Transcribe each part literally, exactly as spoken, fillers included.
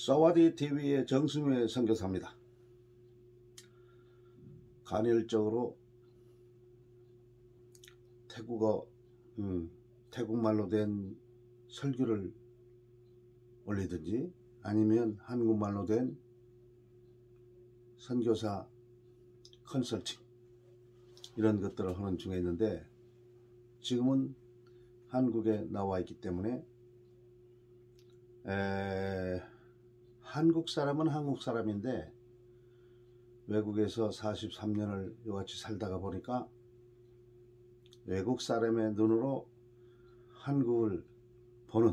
사와디 티비의 정승회 선교사입니다. 간헐적으로 태국어, 음, 태국말로 된 설교를 올리든지 아니면 한국말로 된 선교사 컨설팅 이런 것들을 하는 중에 있는데, 지금은 한국에 나와 있기 때문에 에, 한국 사람은 한국 사람인데 외국에서 사십삼 년을 이같이 살다가 보니까 외국 사람의 눈으로 한국을 보는,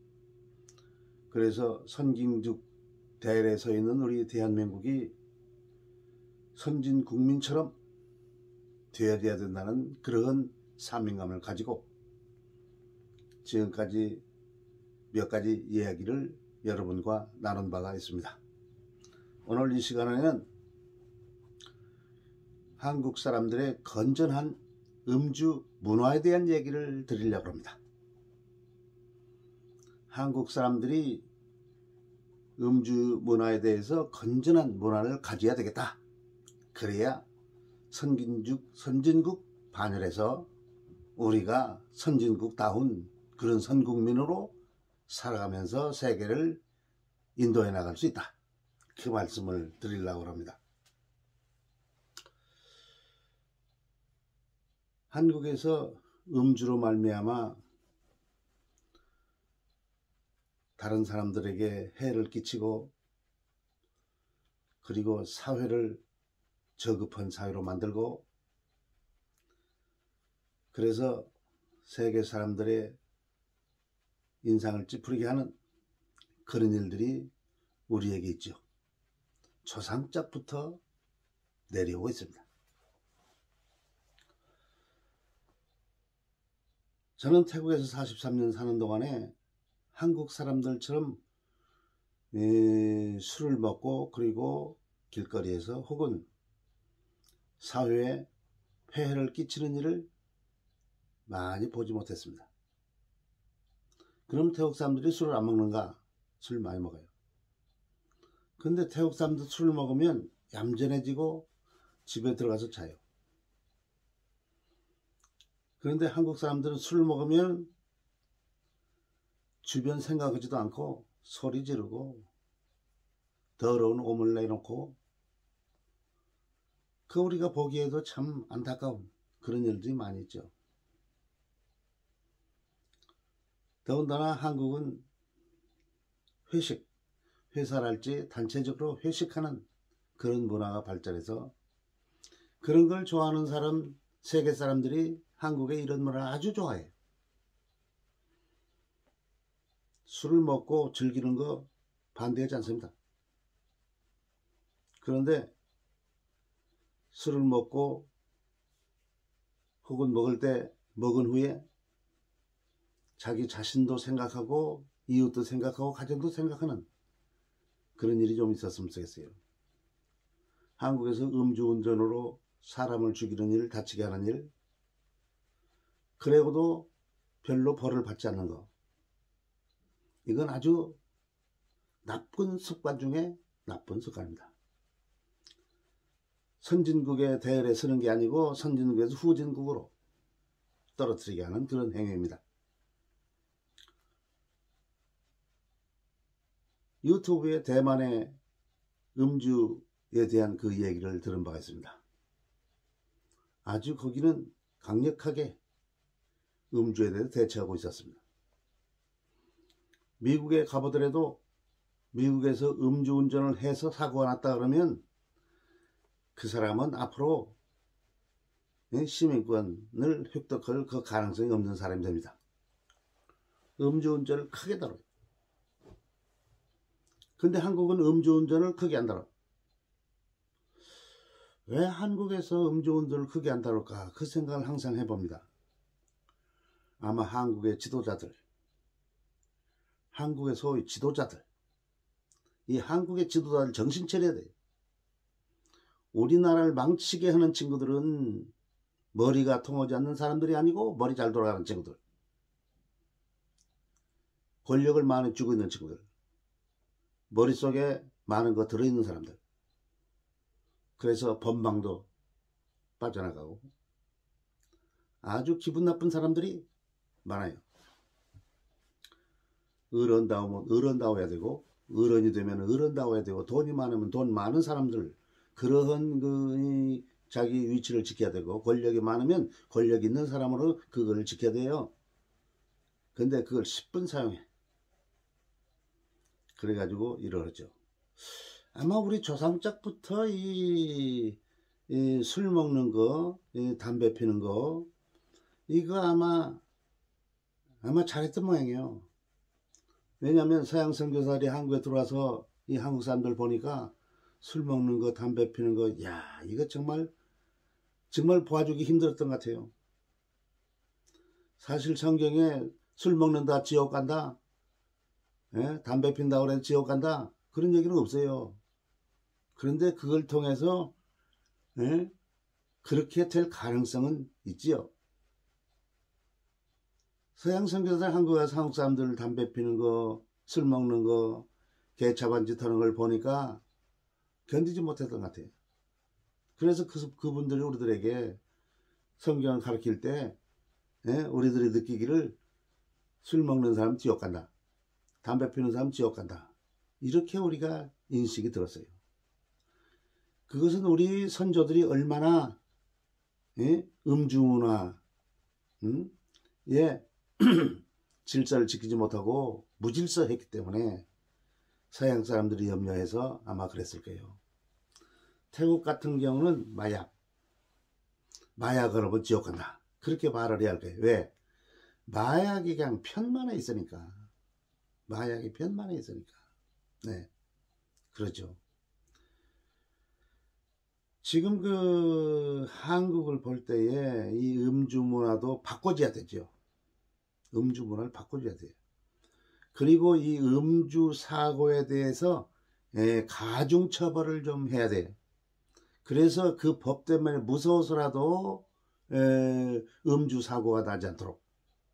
그래서 선진국 대열에 서 있는 우리 대한민국이 선진 국민처럼 되어야 된다는 그런 사명감을 가지고 지금까지 몇 가지 이야기를 여러분과 나눈 바가 있습니다. 오늘 이 시간에는 한국 사람들의 건전한 음주 문화에 대한 얘기를 드리려고 합니다. 한국 사람들이 음주 문화에 대해서 건전한 문화를 가져야 되겠다. 그래야 선진국, 선진국 반열에서 우리가 선진국다운 그런 선국민으로 살아가면서 세계를 인도해 나갈 수 있다. 그 말씀을 드리려고 합니다. 한국에서 음주로 말미암아 다른 사람들에게 해를 끼치고, 그리고 사회를 저급한 사회로 만들고, 그래서 세계 사람들의 인상을 찌푸리게 하는 그런 일들이 우리에게 있죠. 초상적부터 내려오고 있습니다. 저는 태국에서 사십삼 년 사는 동안에 한국 사람들처럼 에, 술을 먹고 그리고 길거리에서 혹은 사회에 폐해를 끼치는 일을 많이 보지 못했습니다. 그럼 태국 사람들이 술을 안 먹는가? 술 많이 먹어요. 근데 태국 사람들 술을 먹으면 얌전해지고 집에 들어가서 자요. 그런데 한국 사람들은 술을 먹으면 주변 생각하지도 않고 소리 지르고 더러운 오물 내놓고, 그 우리가 보기에도 참 안타까운 그런 일들이 많이 있죠. 더군다나 한국은 회식, 회사랄지 단체적으로 회식하는 그런 문화가 발달해서 그런 걸 좋아하는 사람, 세계 사람들이 한국의 이런 문화를 아주 좋아해요. 술을 먹고 즐기는 거 반대하지 않습니다. 그런데 술을 먹고 혹은 먹을 때 먹은 후에 자기 자신도 생각하고 이웃도 생각하고 가정도 생각하는 그런 일이 좀 있었으면 좋겠어요. 한국에서 음주운전으로 사람을 죽이는 일, 다치게 하는 일, 그래도 별로 벌을 받지 않는 거, 이건 아주 나쁜 습관 중에 나쁜 습관입니다. 선진국의 대열에 서는 게 아니고 선진국에서 후진국으로 떨어뜨리게 하는 그런 행위입니다. 유튜브에 대만의 음주에 대한 그 얘기를 들은 바가 있습니다. 아주 거기는 강력하게 음주에 대해서 대처하고 있었습니다. 미국에 가보더라도 미국에서 음주운전을 해서 사고가 났다 그러면 그 사람은 앞으로 시민권을 획득할 그 가능성이 없는 사람이 됩니다. 음주운전을 크게 다뤄요. 근데 한국은 음주운전을 크게 안 다뤄. 왜 한국에서 음주운전을 크게 안 다룰까? 그 생각을 항상 해봅니다. 아마 한국의 지도자들, 한국의 소위 지도자들, 이 한국의 지도자들 정신 차려야 돼요. 우리나라를 망치게 하는 친구들은 머리가 통하지 않는 사람들이 아니고 머리 잘 돌아가는 친구들, 권력을 많이 쥐고 있는 친구들, 머릿속에 많은 거 들어있는 사람들. 그래서 번방도 빠져나가고 아주 기분 나쁜 사람들이 많아요. 어른다우면 어른다워야 되고, 어른이 되면 어른다워야 되고, 돈이 많으면 돈 많은 사람들, 그러한 그 자기 위치를 지켜야 되고, 권력이 많으면 권력 있는 사람으로 그걸 지켜야 돼요. 근데 그걸 십 분 사용해. 그래가지고 이러죠. 아마 우리 조상짝부터 이, 이 술 먹는 거, 이 담배 피는 거, 이거 아마 아마 잘했던 모양이에요. 왜냐하면 서양 선교사들이 한국에 들어와서 이 한국 사람들 보니까 술 먹는 거, 담배 피는 거, 야, 이거 정말 정말 보아주기 힘들었던 것 같아요. 사실 성경에 술 먹는다 지옥 간다, 예? 담배 핀다 그래 지옥 간다, 그런 얘기는 없어요. 그런데 그걸 통해서 예? 그렇게 될 가능성은 있지요. 서양 선교사들 한국에 와서 한국 사람들 담배 피는 거, 술 먹는 거, 개차반짓 하는 걸 보니까 견디지 못했던 것 같아요. 그래서 그, 그분들이 우리들에게 성경을 가르칠 때 예? 우리들이 느끼기를 술 먹는 사람 지옥 간다, 담배 피는 사람 지옥 간다, 이렇게 우리가 인식이 들었어요. 그것은 우리 선조들이 얼마나 예? 음주문화 음? 예? 질서를 지키지 못하고 무질서했기 때문에 서양 사람들이 염려해서 아마 그랬을 거예요. 태국 같은 경우는 마약, 마약을 하면 지옥 간다, 그렇게 말을 해야 할 거예요. 왜? 마약이 그냥 편만에 있으니까. 마약이 편만에 있으니까. 네, 그렇죠. 지금 그 한국을 볼 때에 이 음주 문화도 바꿔줘야 되죠. 음주 문화를 바꿔줘야 돼요. 그리고 이 음주 사고에 대해서 예, 가중 처벌을 좀 해야 돼요. 그래서 그 법 때문에 무서워서라도 에, 음주 사고가 나지 않도록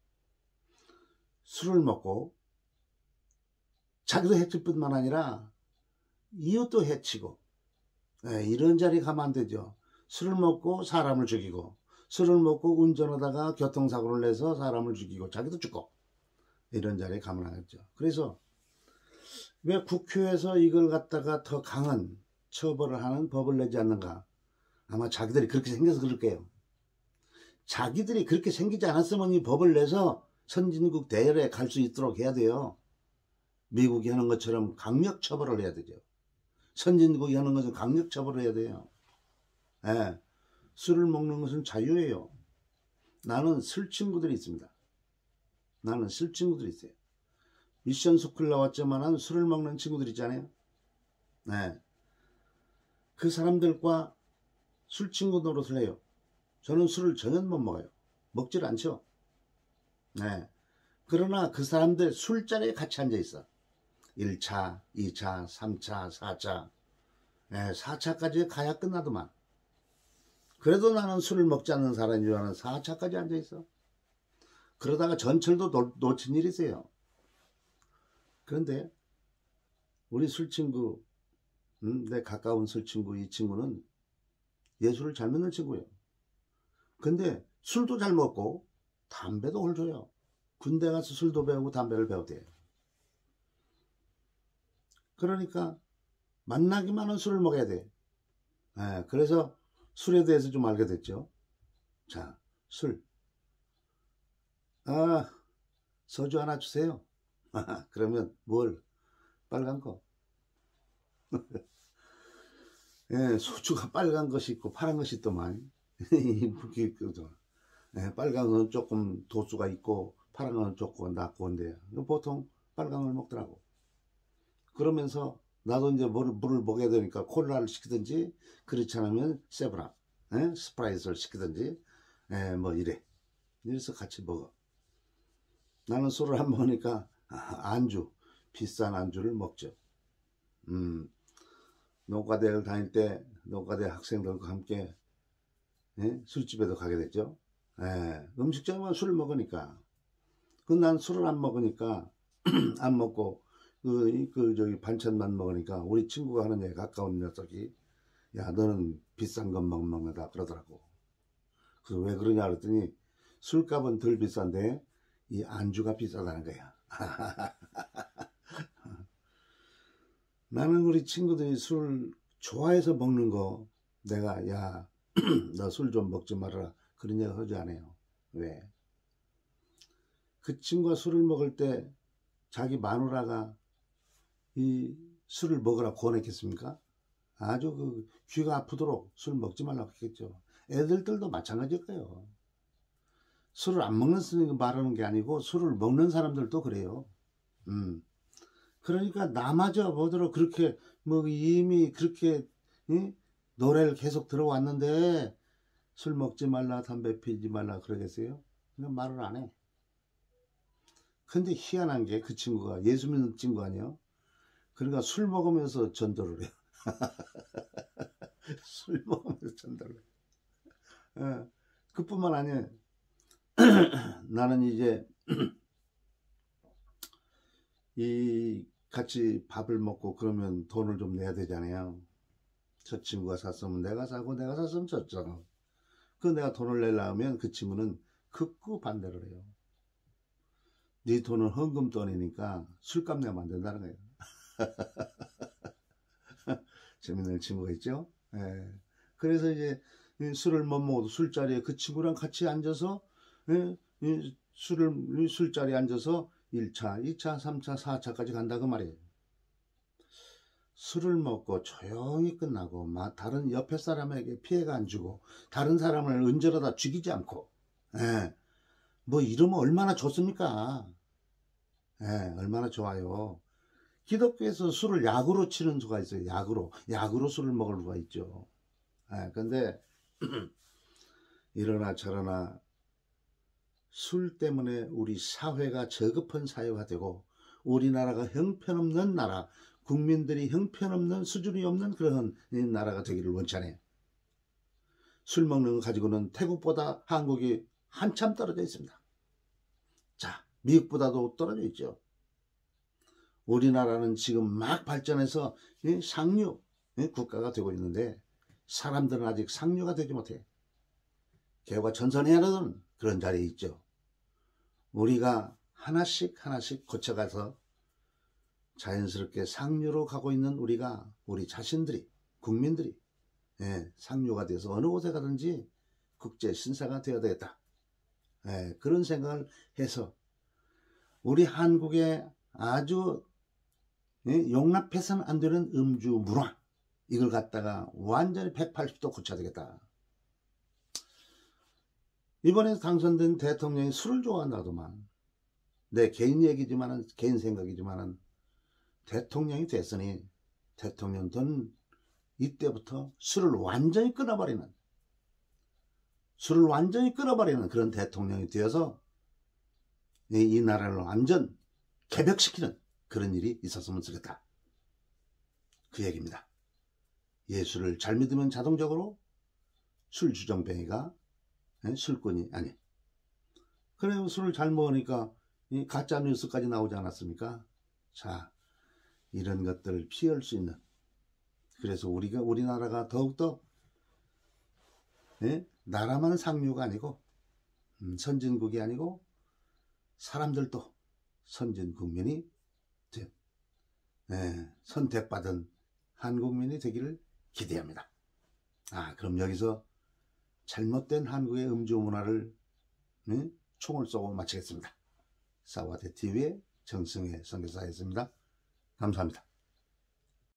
술을 먹고 자기도 해칠 뿐만 아니라 이웃도 해치고 에, 이런 자리 가면 안 되죠. 술을 먹고 사람을 죽이고, 술을 먹고 운전하다가 교통사고를 내서 사람을 죽이고 자기도 죽고, 이런 자리에 가면 안 되죠. 그래서 왜 국회에서 이걸 갖다가 더 강한 처벌을 하는 법을 내지 않는가? 아마 자기들이 그렇게 생겨서 그럴 거예요. 자기들이 그렇게 생기지 않았으면 이 법을 내서 선진국 대열에 갈 수 있도록 해야 돼요. 미국이 하는 것처럼 강력 처벌을 해야 되죠. 선진국이 하는 것은 강력 처벌을 해야 돼요. 예, 술을 먹는 것은 자유예요. 나는 술 친구들이 있습니다. 나는 술 친구들이 있어요. 미션 스쿨 나왔지만 술을 먹는 친구들 있잖아요. 네. 그 사람들과 술 친구 노릇을 해요. 저는 술을 전혀 못 먹어요. 먹질 않죠. 네. 그러나 그 사람들 술자리에 같이 앉아 있어. 일 차, 이 차, 삼 차, 사 차, 네, 사 차까지 가야 끝나더만. 그래도 나는 술을 먹지 않는 사람인 줄 아는 사 차까지 앉아 있어. 그러다가 전철도 놓, 놓친 일이 있어요. 그런데 우리 술 친구, 음, 내 가까운 술 친구, 이 친구는 예술을 잘 먹는 친구예요. 근데 술도 잘 먹고 담배도 홀줘요. 군대 가서 술도 배우고 담배를 배우대요. 그러니까 만나기만 하면 술을 먹어야 돼. 예, 그래서 술에 대해서 좀 알게 됐죠. 자, 술. 아, 소주 하나 주세요. 그러면 뭘? 빨간 거. 예, 소주가 빨간 것이 있고 파란 것이 있더만. 예, 빨간 건 조금 도수가 있고 파란 건 조금 낮고 한데 보통 빨간 걸 먹더라고. 그러면서 나도 이제 물을, 물을 먹여야 되니까 콜라를 시키든지, 그렇지 않으면 세븐업, 예? 스프라이트를 시키든지, 예, 뭐 이래. 이래서 같이 먹어. 나는 술을 안 먹으니까 안주, 비싼 안주를 먹죠. 음, 농가대를 다닐 때 농가대 학생들과 함께 예? 술집에도 가게 됐죠. 예, 음식점은 술을 먹으니까. 그 난 술을 안 먹으니까 안 먹고 그, 그 저기 반찬만 먹으니까 우리 친구가 하는 얘기, 가까운 녀석이, 야 너는 비싼 것만 먹는다 그러더라고. 그래서 왜 그러냐 그랬더니 술값은 덜 비싼데 이 안주가 비싸다는 거야. 나는 우리 친구들이 술 좋아해서 먹는 거 내가 야 너 술 좀 먹지 말아라 그런 얘기 하지 않아요. 왜? 그 친구가 술을 먹을 때 자기 마누라가 이 술을 먹으라 권했겠습니까? 아주 그 귀가 아프도록 술 먹지 말라고 했겠죠. 애들들도 마찬가지일 거예요. 술을 안 먹는 사람이 말하는 게 아니고 술을 먹는 사람들도 그래요. 음. 그러니까 나마저 뭐더러 그렇게 뭐 이미 그렇게 이? 노래를 계속 들어왔는데 술 먹지 말라 담배 피지 말라 그러겠어요? 그냥 말을 안 해. 근데 희한한 게 그 친구가 예수 믿는 친구 아니에요? 그러니까 술 먹으면서 전도를 해요. 술 먹으면서 전도를 해요. 어, 그뿐만 아니에요. 나는 이제 이 같이 밥을 먹고 그러면 돈을 좀 내야 되잖아요. 저 친구가 샀으면 내가 사고 내가 샀으면 졌잖아. 그 내가 돈을 내려면 그 친구는 극구 반대를 해요. 네 돈은 헌금 돈이니까 술값 내면 안 된다는 거예요. 재밌는 친구가 있죠. 예. 그래서 이제 술을 못 먹어도 술자리에 그 친구랑 같이 앉아서 예? 술을 술자리에 앉아서 일 차, 이 차, 삼 차, 사 차까지 간다 그 말이에요. 술을 먹고 조용히 끝나고 다른 옆에 사람에게 피해가 안 주고 다른 사람을 은절하다 죽이지 않고 예. 뭐 이러면 얼마나 좋습니까? 예, 얼마나 좋아요. 기독교에서 술을 약으로 치는 수가 있어요. 약으로 약으로 술을 먹을 수가 있죠. 예, 근데 이러나 저러나 술 때문에 우리 사회가 저급한 사회가 되고 우리나라가 형편없는 나라, 국민들이 형편없는 수준이 없는 그런 나라가 되기를 원치 않아요. 술 먹는 거 가지고는 태국보다 한국이 한참 떨어져 있습니다. 자, 미국보다도 떨어져 있죠. 우리나라는 지금 막 발전해서 상류 국가가 되고 있는데 사람들은 아직 상류가 되지 못해. 개와 전선해야 하는 그런 자리에 있죠. 우리가 하나씩 하나씩 고쳐가서 자연스럽게 상류로 가고 있는 우리가 우리 자신들이 국민들이 예, 상류가 돼서 어느 곳에 가든지 국제 신사가 되어야 되겠다. 예, 그런 생각을 해서 우리 한국에 아주 예, 용납해서는 안 되는 음주 문화 이걸 갖다가 완전히 백팔십 도 고쳐야 되겠다. 이번에 당선된 대통령이 술을 좋아한다더만. 내 개인 얘기지만은 개인 생각이지만은 대통령이 됐으니 대통령 된 이때부터 술을 완전히 끊어버리는 술을 완전히 끊어버리는 그런 대통령이 되어서 이, 이 나라를 완전 개벽시키는 그런 일이 있었으면 좋겠다. 그 얘기입니다. 예수를 잘 믿으면 자동적으로 술주정뱅이가 술꾼이 아니. 그래요. 술을 잘 먹으니까 이 가짜 뉴스까지 나오지 않았습니까? 자, 이런 것들을 피할 수 있는. 그래서 우리가 우리나라가 더욱더 예? 나라만 상류가 아니고 음, 선진국이 아니고 사람들도 선진국민이 된 예, 선택받은 한국민이 되기를 기대합니다. 아, 그럼 여기서 잘못된 한국의 음주 문화를 예? 총을 쏘고 마치겠습니다. 사와대 티비의 정승혜 선교사였습니다. 감사합니다.